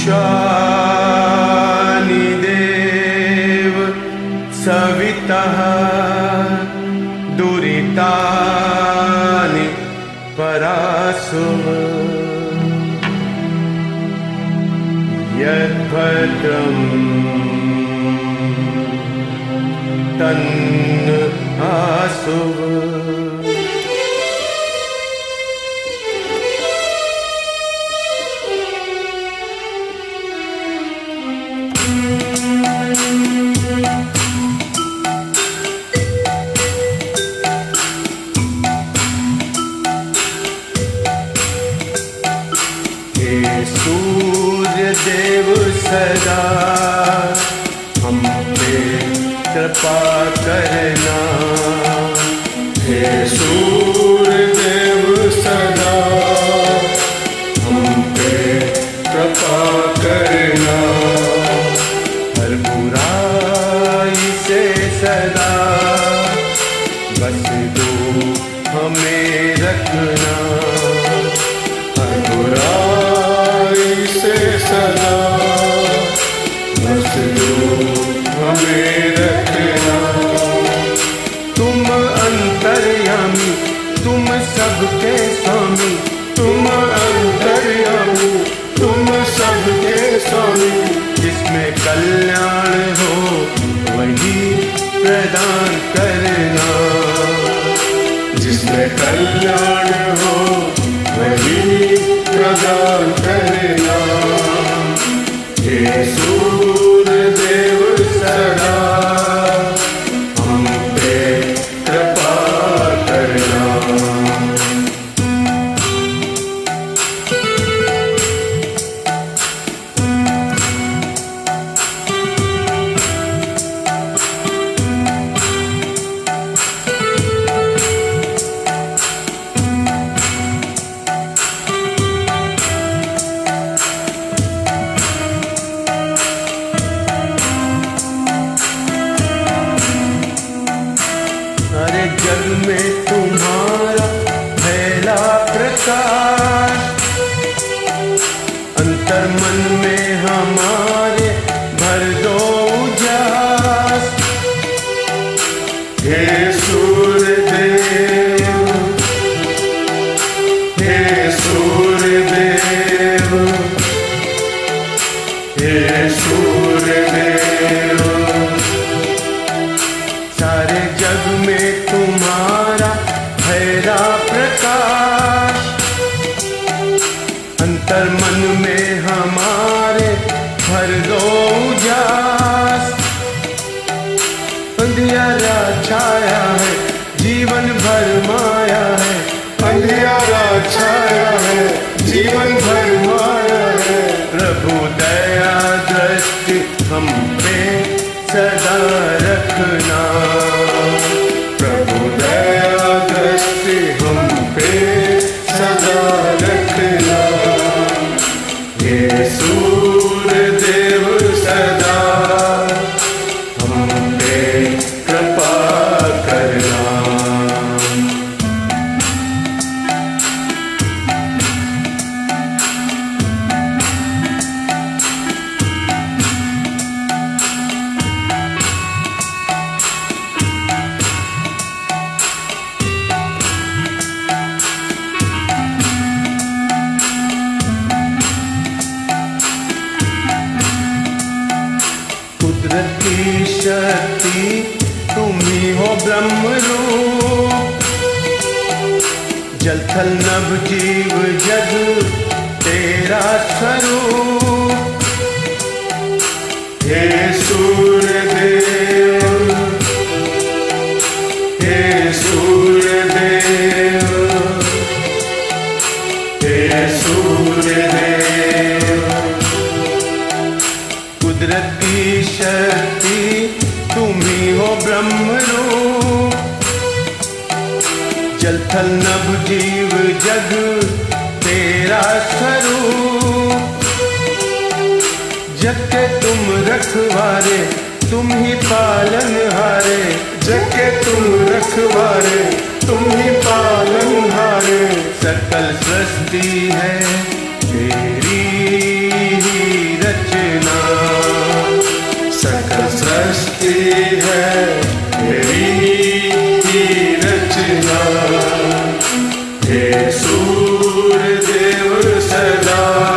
पुरुषाणि देव सवितः दुरितानि परासुः यद्भद्रं तन्न आसुः। सूर्य देव सदा हम पे कृपा करना। हे सूर्य देव सदा हम पे कृपा करना। हर बुराई से सदा बस दो हमें रखना। हर बुराई से सदा बस दो हमें रखना। तुम अंतर्यामी तुम सबके स्वामी। तुम अंतर्यामी तुम सबके स्वामी। जिसमें कल्याण हो वही प्रदान करना। जिसमें कल्याण हो वही प्रदान करना। हे सूर्य देव सदा हम पे कृपा करना। जग में तुम्हारा फैला प्रकाश। अंतर मन में हमारे भर दो उजास। हे सूर्य देव हे सूर्य देव हे सूर्य देव। सारे जग में तुम्हारा भैरा प्रकाश। अंतर मन में हमारे भर दो उजास। अंधियारा छाया है जीवन भर माया है। अंधियारा छाया है जीवन भर माया है। प्रभु दया दृष्टि हम पे सदा रखना। प्रभु दया दृष्टि हम पे सदा रखना। हे सूर्य देव सदा हम पे कृपा करना। कुदरती शक्ति तुम ही हो ब्रह्म रूप। जल थल नभ जीव जग तेरा स्वरूप। हे सूर्य देव हे सूर्य देव हे सूर्य देव। कुदरती शक्ति तुम ही हो ब्रह्म रूप। जल थल नभ जीव जग तेरा स्वरूप। जग के तुम रखवारे तुम ही पालनहारे। जग के तुम रखवारे तुम ही पालनहारे। सकल सृष्टि है तेरी ही सूर्य देव सदा